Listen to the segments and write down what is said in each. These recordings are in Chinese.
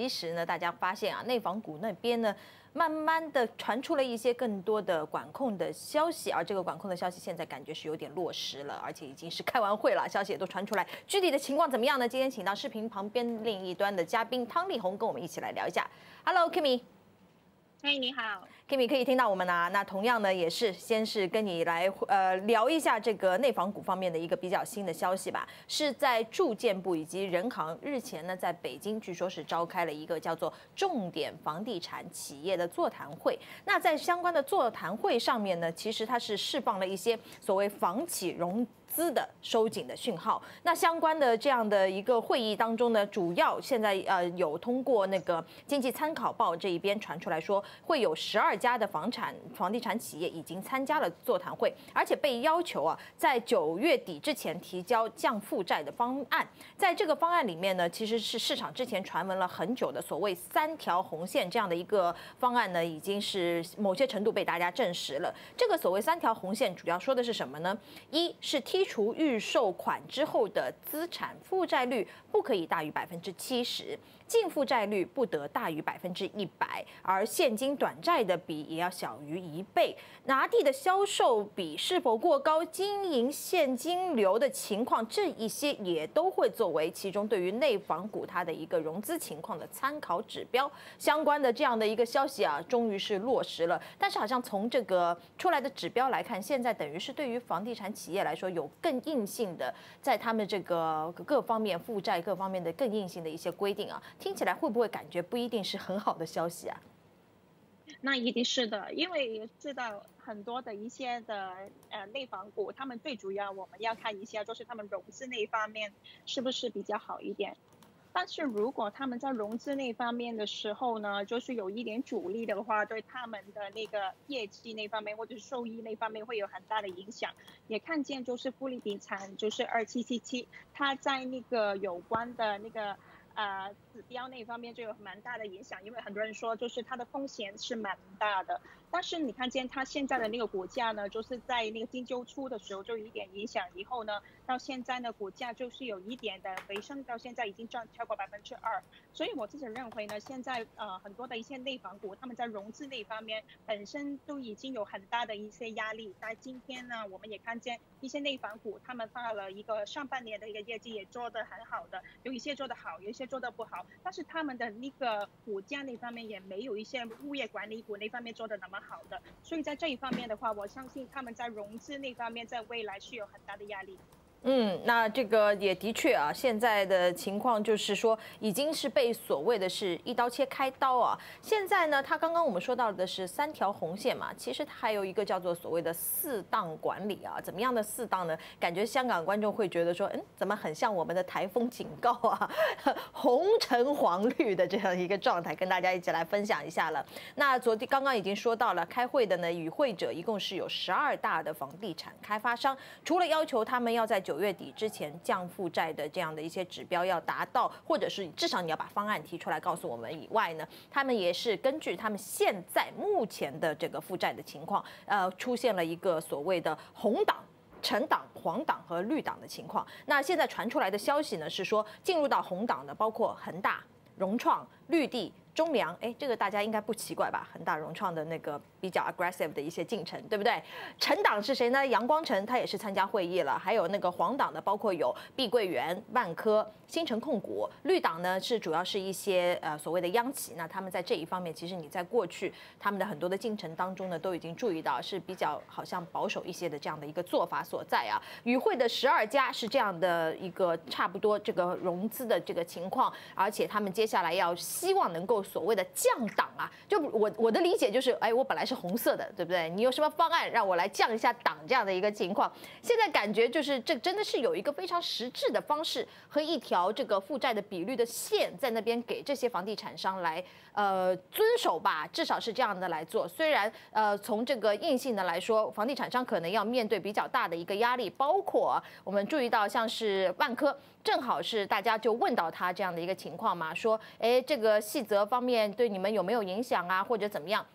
其实呢，大家发现啊，内房股那边呢，慢慢的传出了一些更多的管控的消息，而这个管控的消息现在感觉是有点落实了，而且已经是开完会了，消息也都传出来，具体的情况怎么样呢？今天请到视频旁边另一端的嘉宾汤丽红跟我们一起来聊一下。Hello Kimi。 嘿，你好 Kimi 可以听到我们啊？那同样呢，也是先是跟你来聊一下这个内房股方面的一个比较新的消息吧。是在住建部以及人行日前呢，在北京据说是召开了一个叫做重点房地产企业的座谈会。那在相关的座谈会上面呢，其实它是释放了一些所谓房企融资的收紧的讯号。那相关的这样的一个会议当中呢，主要现在有通过那个经济参考报这一边传出来说，会有12家的房地产企业已经参加了座谈会，而且被要求啊，在9月底之前提交降负债的方案。在这个方案里面呢，其实是市场之前传闻了很久的所谓3条红线这样的一个方案呢，已经是某些程度被大家证实了。这个所谓3条红线主要说的是什么呢？一是剔除预售款之后的资产负债率不可以大于70%，净负债率不得大于100%，而现金短债的比也要小于1倍。拿地的销售比是否过高，经营现金流的情况，这一些也都会作为其中对于内房股它的一个融资情况的参考指标。相关的这样的一个消息啊，终于是落实了。但是好像从这个出来的指标来看，现在等于是对于房地产企业来说有更硬性的，在他们这个各方面负债各方面的更硬性的一些规定啊，听起来会不会感觉不一定是很好的消息啊？ 那一定是的，因为知道很多的一些的内房股，他们最主要我们要看一下，就是他们融资那一方面是不是比较好一点。但是如果他们在融资那方面的时候呢，就是有一点阻力的话，对他们的那个业绩那方面或者是收益那方面会有很大的影响。也看见就是富力地产，就是2777，它在那个有关的那个指标那方面就有蛮大的影响，因为很多人说就是它的风险是蛮大的。但是你看见它现在的那个股价呢，就是在那个金周初的时候就有一点影响，以后呢到现在呢股价就是有一点的回升，到现在已经涨超过2%。所以我自己认为呢，现在很多的一些内房股，他们在融资那方面本身都已经有很大的一些压力。在今天呢，我们也看见一些内房股，他们发了一个上半年的一个业绩也做得很好的，有一些做得好，有一些做得不好，但是他们的那个股价那方面也没有一些物业管理股那方面做得那么好的。所以在这一方面的话，我相信他们在融资那方面在未来是有很大的压力。 那这个也的确啊，现在的情况就是说，已经是被所谓的是一刀切开刀啊。现在呢，他刚刚我们说到的是3条红线嘛，其实它还有一个叫做所谓的4档管理啊。怎么样的4档呢？感觉香港观众会觉得说，怎么很像我们的台风警告啊，红橙黄绿的这样一个状态，跟大家一起来分享一下了。那刚刚已经说到了，开会的呢，与会者一共是有12大的房地产开发商，除了要求他们要在9月底之前降负债的这样的一些指标要达到，或者是至少你要把方案提出来告诉我们以外呢，他们也是根据他们现在目前的这个负债的情况，出现了一个所谓的红档、橙档、黄档和绿档的情况。那现在传出来的消息呢是说，进入到红档的包括恒大、融创、绿地、中粮，这个大家应该不奇怪吧？恒大、融创的那个比较 aggressive 的一些进程，对不对？橙档是谁呢？阳光城他也是参加会议了，还有那个黄档的，包括有碧桂园、万科、新城控股。绿档呢是主要是一些所谓的央企，那他们在这一方面，其实你在过去他们的很多的进程当中呢，都已经注意到是比较好像保守一些的这样的一个做法所在啊。与会的12家是这样的一个差不多这个融资的这个情况，而且他们接下来要希望能够所谓的降档啊，就我的理解就是，我本来是红色的，对不对？你有什么方案让我来降一下档这样的一个情况？现在感觉就是这真的是有一个非常实质的方式和一条这个负债的比率的线在那边给这些房地产商来遵守吧，至少是这样的来做。虽然从这个硬性的来说，房地产商可能要面对比较大的一个压力，包括我们注意到像是万科，正好是大家就问到他这样的一个情况嘛，说这个细则方面对你们有没有影响啊，或者怎么样？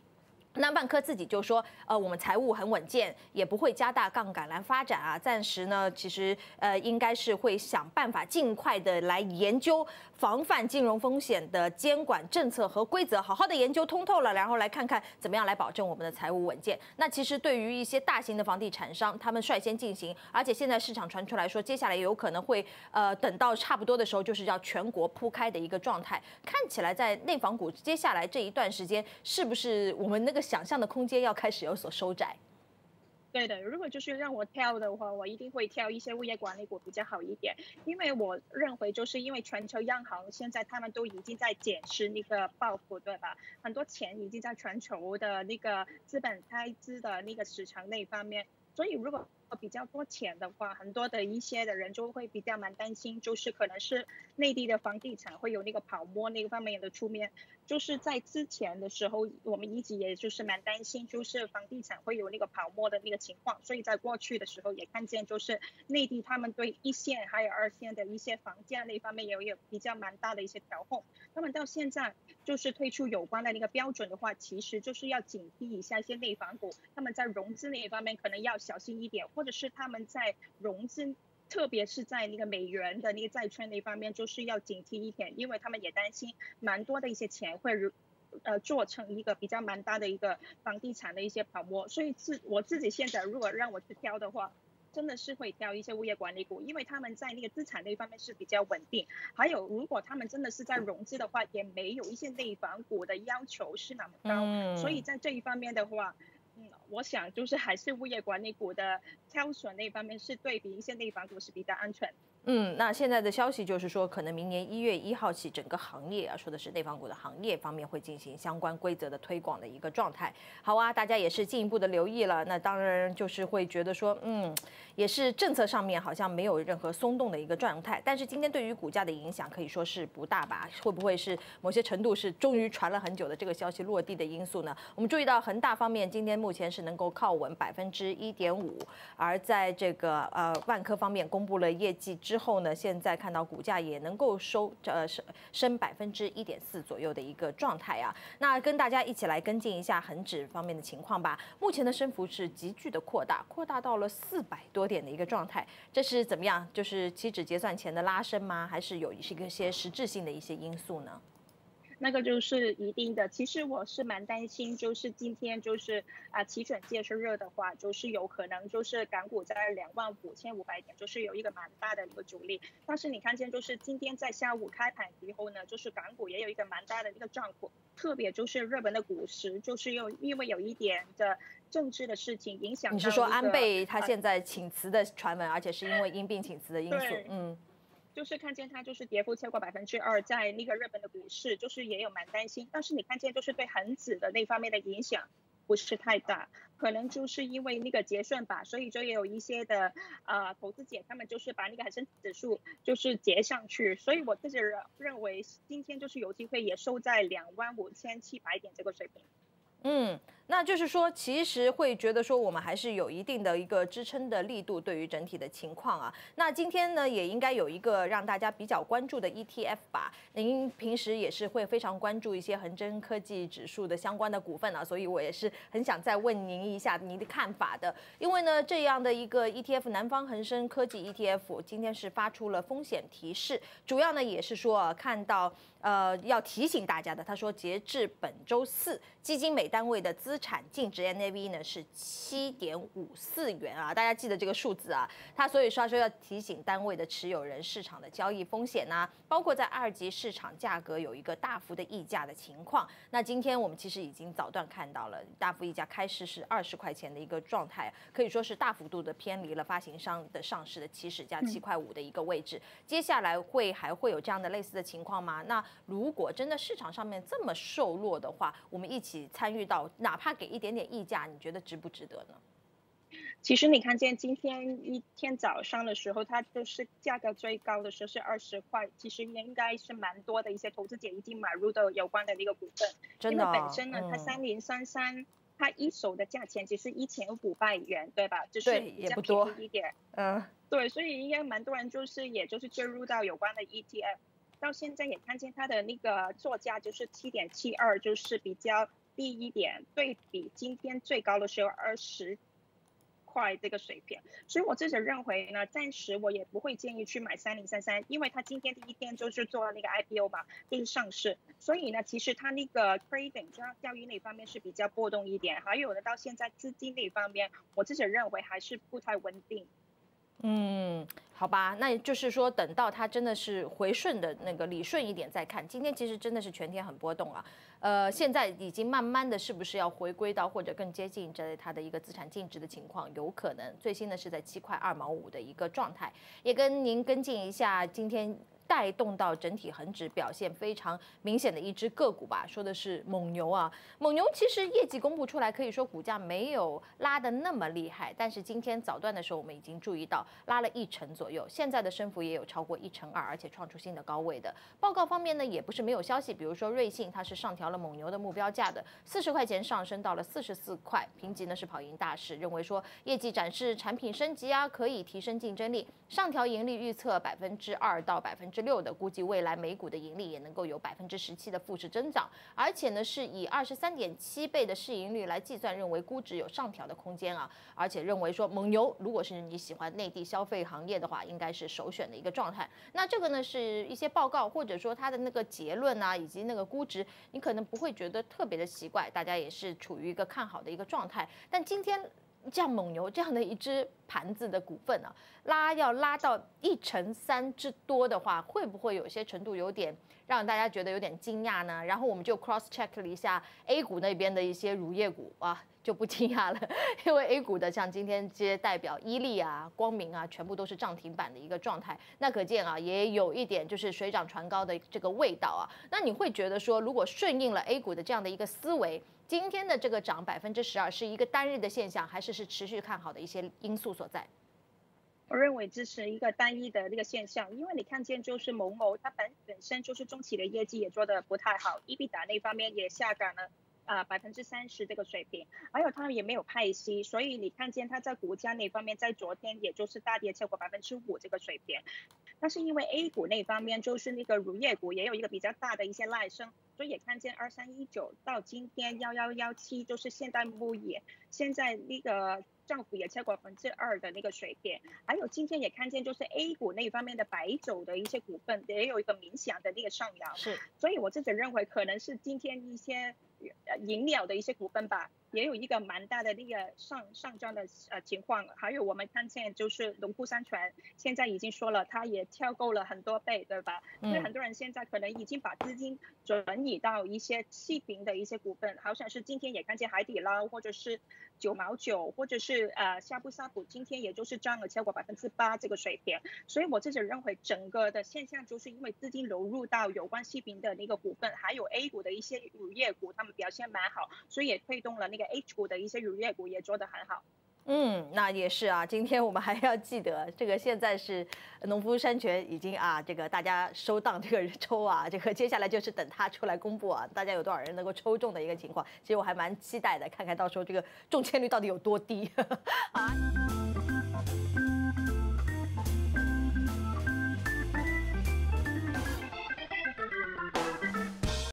那万科自己就说，我们财务很稳健，也不会加大杠杆来发展啊。暂时呢，其实应该是会想办法尽快的来研究防范金融风险的监管政策和规则，好好的研究通透了，然后来看看怎么样来保证我们的财务稳健。那其实对于一些大型的房地产商，他们率先进行，而且现在市场传出来说，接下来有可能会等到差不多的时候，就是要全国铺开的一个状态。看起来在内房股接下来这一段时间，是不是我们那个想象的空间要开始有所收窄？ 对的，如果就是让我挑的话，我一定会挑一些物业管理股比较好一点，因为我认为就是因为全球央行现在他们都已经在减持那个报复，对吧？很多钱已经在全球的那个资本开支的那个市场那方面，所以如果比较多钱的话，很多的一些的人就会比较蛮担心，就是可能是内地的房地产会有那个泡沫那个方面的出面。就是在之前的时候，我们一直也就是蛮担心，就是房地产会有那个泡沫的那个情况，所以在过去的时候也看见，就是内地他们对一线还有二线的一些房价那方面也有比较蛮大的一些调控。他们到现在就是推出有关的那个标准的话，其实就是要警惕一下一些内房股，他们在融资那一方面可能要小心一点，或者是他们在融资。特别是在那个美元的那个债券那方面，就是要警惕一点，因为他们也担心蛮多的一些钱会做成一个比较蛮大的一个房地产的一些泡沫。所以我自己现在如果让我去挑的话，真的是会挑一些物业管理股，因为他们在那个资产那方面是比较稳定。还有，如果他们真的是在融资的话，也没有一些内房股的要求是那么高，所以在这一方面的话。我想就是还是物业管理股的挑选那方面是对比一些内房股是比较安全。 那现在的消息就是说，可能明年1月1号起，整个行业啊，说的是内房股的行业方面会进行相关规则的推广的一个状态。好啊，大家也是进一步的留意了。那当然就是会觉得说，也是政策上面好像没有任何松动的一个状态。但是今天对于股价的影响可以说是不大吧？会不会是某些程度是终于传了很久的这个消息落地的因素呢？我们注意到恒大方面今天目前是能够靠稳1.5%，而在这个万科方面公布了业绩之后呢，现在看到股价也能够升1.4%左右的一个状态啊。那跟大家一起来跟进一下恒指方面的情况吧。目前的升幅是急剧的扩大到了400多点的一个状态，这是怎么样？就是期指结算前的拉升吗？还是有一些实质性的一些因素呢？ 那个就是一定的。其实我是蛮担心，就是今天就是期权借势热的话，就是有可能就是港股在25500点，就是有一个蛮大的一个阻力。但是你看见就是今天在下午开盘以后呢，就是港股也有一个蛮大的一个涨幅，特别就是日本的股市，就是因为有一点的政治的事情影响到、 你是说安倍他现在请辞的传闻，而且是因为因病请辞的因素？ 就是看见它就是跌幅超过2%，在那个日本的股市就是也有蛮担心，但是你看见就是对恒指的那方面的影响不是太大，可能就是因为那个结算吧，所以就也有一些的投资者他们就是把那个恒生指数就是结上去，所以我自己认为今天就是有机会也收在25700点这个水平。 那就是说，其实会觉得说，我们还是有一定的一个支撑的力度，对于整体的情况啊。那今天呢，也应该有一个让大家比较关注的 ETF 吧。您平时也是会非常关注一些恒生科技指数的相关的股份啊，所以我也是很想再问您一下您的看法的。因为呢，这样的一个 ETF 南方恒生科技 ETF 今天是发出了风险提示，主要呢也是说看到要提醒大家的，他说截至本周四，基金每单位的资产净值 NAV 呢是7.54元啊，大家记得这个数字啊。所以说要提醒单位的持有人市场的交易风险啊，包括在二级市场价格有一个大幅的溢价的情况。那今天我们其实已经早段看到了大幅溢价开市是20块钱的一个状态，可以说是大幅度的偏离了发行商的上市的起始价7块5的一个位置。接下来还会有这样的类似的情况吗？那如果真的市场上面这么受落的话，我们一起参与到，哪怕给一点点溢价，你觉得值不值得呢？ 其实你看见今天一天早上的时候，它就是价格最高的时候是20块，其实应该是蛮多的一些投资者已经买入的有关的那个股份， 真的因为本身呢，它3033。它一手的价钱其实1500元，对吧？就是比较便宜一点。对，所以应该蛮多人也就是介入到有关的 ETF，到现在也看见它的那个作价就是7.72，就是比较低一点，对比今天最高的时候20块这个水平，所以我自己认为呢，暂时我也不会建议去买3033，因为它今天第一天就是做了那个 IPO 嘛，第一上市，所以呢，其实它那个 trading 交易那方面是比较波动一点，还有呢，到现在资金那方面，我自己认为还是不太稳定。 好吧，那就是说，等到它真的是回顺的那个理顺一点再看。今天其实真的是全天很波动啊，现在已经慢慢的是不是要回归到或者更接近它的一个资产净值的情况？有可能最新的是在7.2毛5的一个状态，也跟您跟进一下今天带动到整体恒指表现非常明显的一只个股吧，说的是蒙牛啊。蒙牛其实业绩公布出来，可以说股价没有拉得那么厉害，但是今天早段的时候我们已经注意到拉了1成左右，现在的升幅也有超过1.2%，而且创出新的高位的。报告方面呢，也不是没有消息，比如说瑞信它是上调了蒙牛的目标价的，40块钱上升到了44块，评级呢是跑赢大市，认为说业绩展示产品升级啊，可以提升竞争力，上调盈利预测2%到6%的，估计未来每股的盈利也能够有17%的复式增长，而且呢是以23.7倍的市盈率来计算，认为估值有上调的空间啊，而且认为说蒙牛如果是你喜欢内地消费行业的话，应该是首选的一个状态。那这个呢是一些报告或者说它的那个结论啊，以及那个估值，你可能不会觉得特别的奇怪，大家也是处于一个看好的一个状态。但今天像蒙牛这样的一只盘子的股份啊，要拉到1.3%之多的话，会不会有些程度有点让大家觉得有点惊讶呢？然后我们就 cross check 了一下 A 股那边的一些乳业股啊，就不惊讶了，因为 A 股的像今天这些代表伊利啊、光明啊，全部都是涨停板的一个状态，那可见啊，也有一点就是水涨船高的这个味道啊。那你会觉得说，如果顺应了 A 股的这样的一个思维，今天的这个涨12%是一个单日的现象，还是持续看好的一些因素所在？ 我认为这是一个单一的那个现象，因为你看见就是某某它本身就是中期的业绩也做得不太好，EBITDA 那方面也下降了30%这个水平，还有它也没有派息，所以你看见它在股价那方面在昨天也就是大跌超过5%这个水平，但是因为 A 股那方面就是那个乳业股也有一个比较大的一些赖升。所以也看见2319到今天1117，就是现代牧业，现在那个政府也超过2%的那个水平，还有今天也看见就是 A 股那方面的白酒的一些股份也有一个明显的那个上扬， 是， 所以我自己认为可能是今天一些饮料的一些股份吧，也有一个蛮大的那个上涨的情况，还有我们看见就是农夫山泉现在已经说了，它也跳购了很多倍，对吧？所以很多人现在可能已经把资金转移到一些细平的一些股份，好像是今天也看见海底捞或者是9毛9，或者是呷哺呷哺，今天也就是涨了超过8%这个水平，所以我自己认为整个的现象就是因为资金流入到有关细平的那个股份，还有 A 股的一些乳业股，他们表现蛮好，所以也推动了那个 H 股的一些乳业股也做得很好。 那也是啊。今天我们还要记得，这个现在是农夫山泉已经这个大家收档这个抽啊，这个接下来就是等它出来公布啊，大家有多少人能够抽中的一个情况。其实我还蛮期待的，看看到时候这个中签率到底有多低啊。